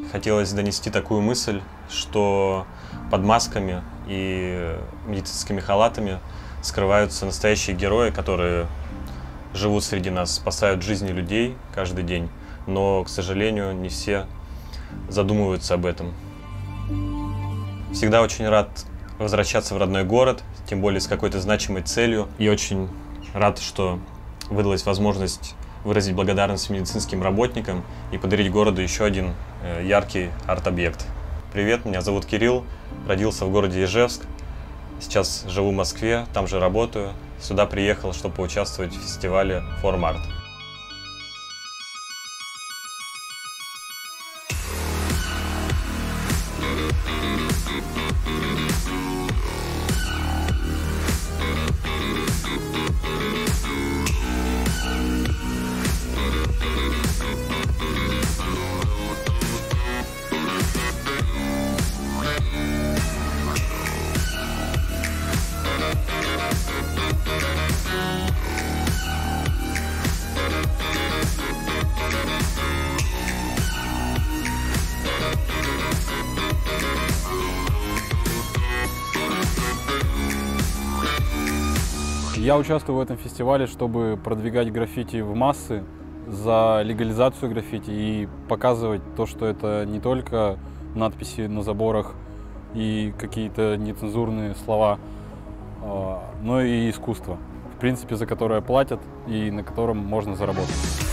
Хотелось донести такую мысль, что под масками и медицинскими халатами скрываются настоящие герои, которые живут среди нас, спасают жизни людей каждый день, но, к сожалению, не все задумываются об этом. Всегда очень рад возвращаться в родной город, тем более с какой-то значимой целью. И очень рад, что выдалась возможность выразить благодарность медицинским работникам и подарить городу еще один яркий арт-объект. Привет, меня зовут Кирилл, родился в городе Ижевск, сейчас живу в Москве, там же работаю. Сюда приехал, чтобы поучаствовать в фестивале Форм-Арт. Я участвую в этом фестивале, чтобы продвигать граффити в массы, за легализацию граффити и показывать то, что это не только надписи на заборах и какие-то нецензурные слова, но и искусство, в принципе, за которое платят и на котором можно заработать.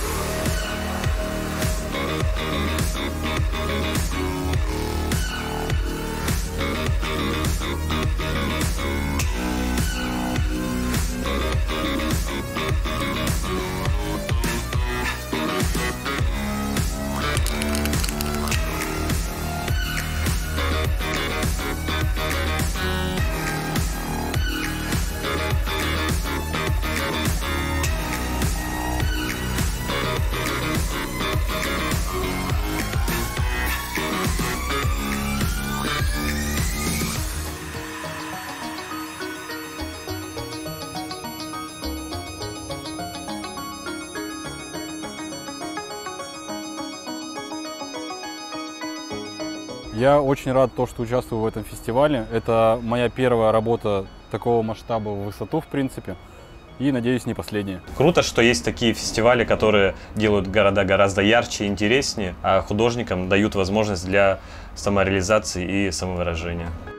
Я очень рад, что участвую в этом фестивале. Это моя первая работа такого масштаба в высоту, в принципе, и, надеюсь, не последняя. Круто, что есть такие фестивали, которые делают города гораздо ярче и интереснее, а художникам дают возможность для самореализации и самовыражения.